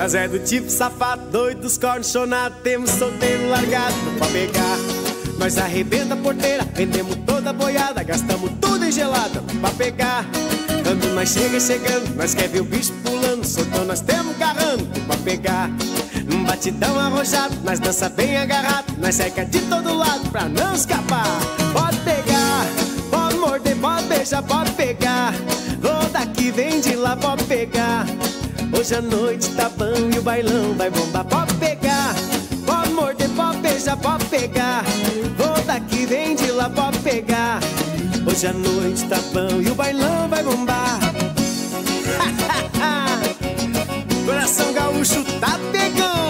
Nós é do tipo safado, doido dos cornos chonados. Temos solteiro largado pra pegar. Nós arrebenta a porteira, vendemos toda a boiada, gastamos tudo em gelada pra pegar. Quando nós chegando, nós quer ver o bicho pulando, soltando nós temos garrando pra pegar. Num batidão arrojado, nós dança bem agarrado, nós cerca de todo lado pra não escapar. Pode pegar, pode morder, pode beijar, pode pegar. Vou daqui, vem de lá, pode pegar. Hoje a noite tá bom e o bailão vai bombar. Pode pegar, pode morder, pode beijar, pode pegar. Vou daqui, vem de lá, pode pegar. Hoje a noite tá bom e o bailão vai bombar. Coração gaúcho tá pegando.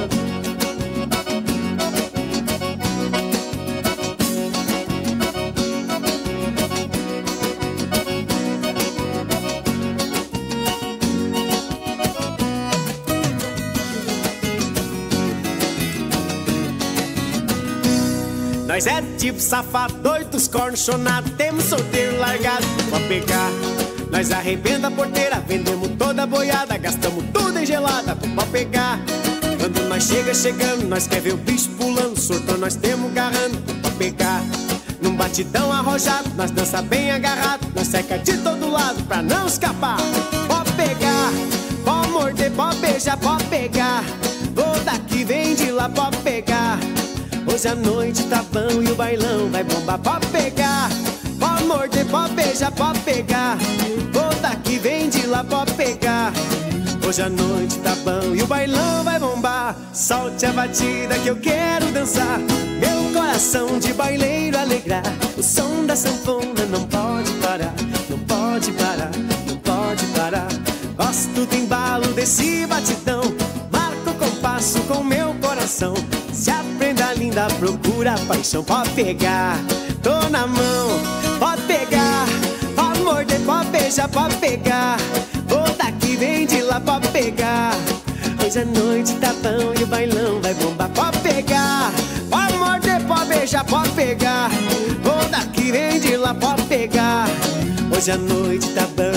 Nós é tipo safado, doido dos cornos chonados. Temos solteiro largado pra pegar. Nós arrebenta a porteira, vendemos toda a boiada, gastamos tudo em gelada pra pegar. Quando nós chegando, nós quer ver o bicho pulando, soltando nós temos garrando pra pegar. Num batidão arrojado, nós dança bem agarrado, nós cerca de todo lado pra não escapar. Pode pegar, pode morder, pode beijar, pode pegar. Vou daqui, vem de lá, pode pegar. Hoje a noite tá bom e o bailão vai bombar. Pode pegar, pode morder, pode beijar, pode pegar. Vou daqui, vem de lá, pode pegar. Hoje a noite tá bom e o bailão vai bombar. Solte a batida que eu quero dançar, meu coração de baileiro alegrar. O som da sanfona não pode parar, não pode parar, não pode parar. Gosto do embalo desse batidão, marco o compasso com meu coração. Se a prenda linda procura paixão, pode pegar, tô na mão. Pode pegar, pode morder, pode beijar, pode pegar. Vou daqui, vem de lá, pode pegar. Hoje a noite tá bom e o bailão vai bombar. Pode pegar, pode morder, pode beijar, pode pegar. Vou daqui, vem de lá, pode pegar. Hoje a noite tá bom